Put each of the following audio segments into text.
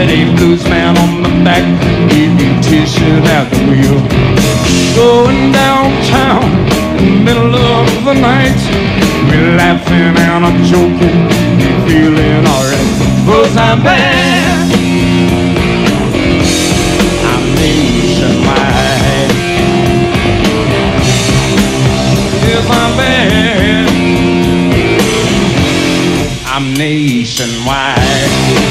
had a blues man on the back, eating tissue at the wheel. Going downtown in the middle of the night, we're laughing and I'm joking, we're feeling alright. 'Cause I'm bad, I'm nationwide. Yes, I'm bad, I'm nationwide.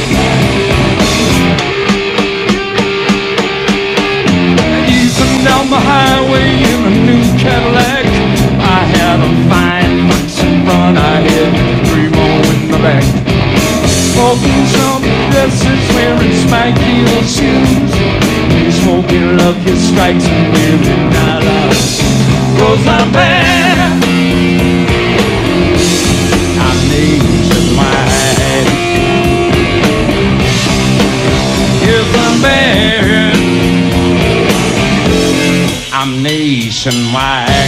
Easing down the highway in a new Cadillac, I had a fine box in front, I had 3 more in the back. Smoking some dresses, wearing spike heel shoes, smoking Lucky Strikes and wearing dollars. 'Cause I'm bad, I'm nationwide. Yes, I'm bad, I'm nationwide.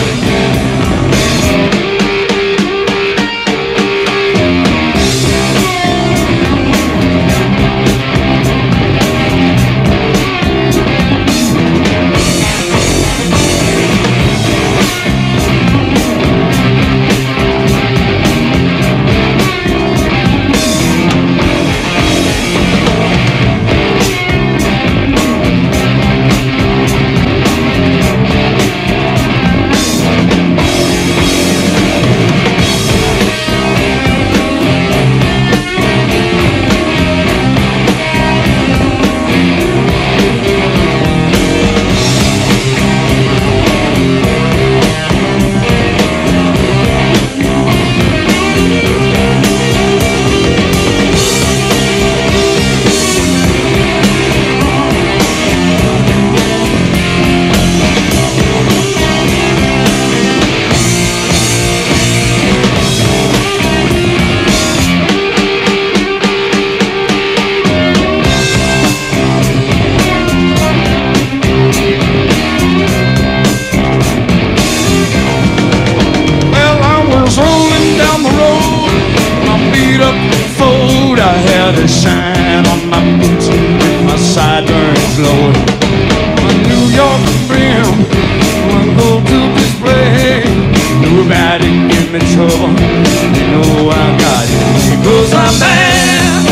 The shine on my boots with my sideburns low. My New York brim, my go-to display. Nobody give me trouble, you know I got it. Because I'm bad,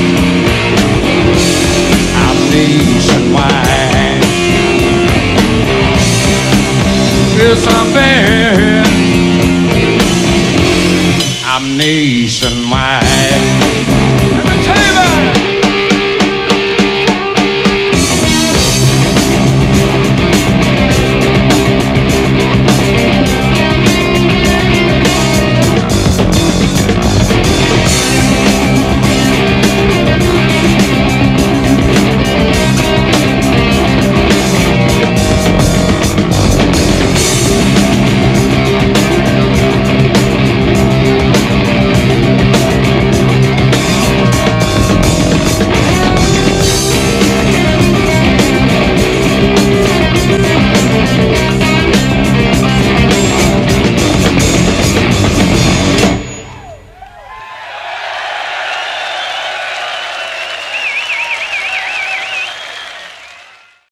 I'm nationwide. Yes, I'm bad, I'm nationwide.